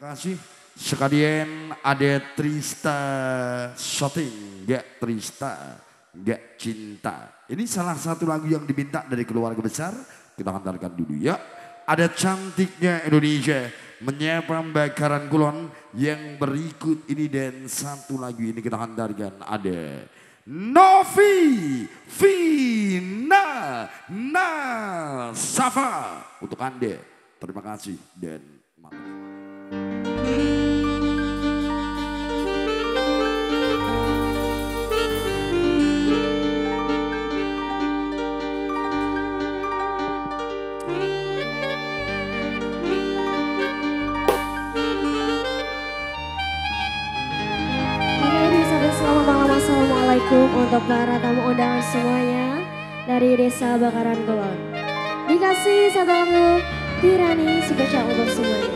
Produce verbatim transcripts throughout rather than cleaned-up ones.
kasih. Sekalian ada Trista Shooting, gak Trista, gak cinta. Ini salah satu lagu yang diminta dari keluarga besar. Kita hantarkan dulu ya. Ada Cantiknya Indonesia menyapa Bakaran Kulon yang berikut ini, dan satu lagu ini kita hantarkan ada Novi Vina Nasafa untuk Anda. Terima kasih dan maaf. Assalamualaikum untuk para tamu undangan semuanya dari Desa Bakaran Kulon. Dikasih satu lagu Tirani spesial untuk semuanya.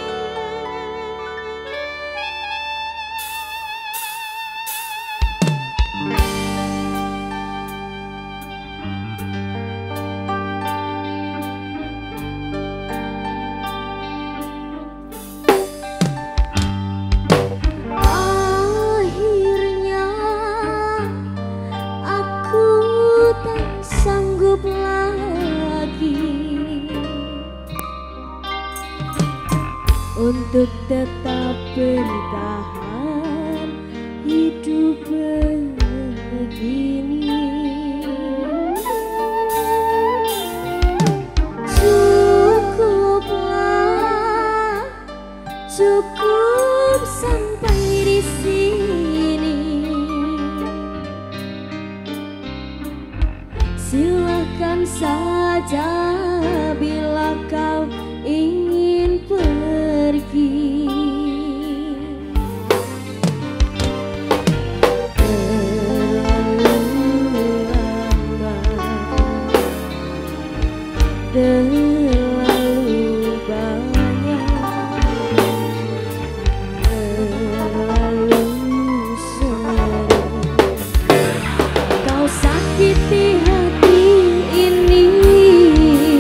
Untuk tetap bertahan hidup begini, cukuplah, cukup sampai di sini. Silakan saja bila kau ingin pergi. Terlalu banyak, terlalu sering kau sakiti hati ini.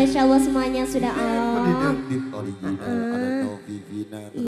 spesial buat semuanya sudah on. Original, ada Novi Vina.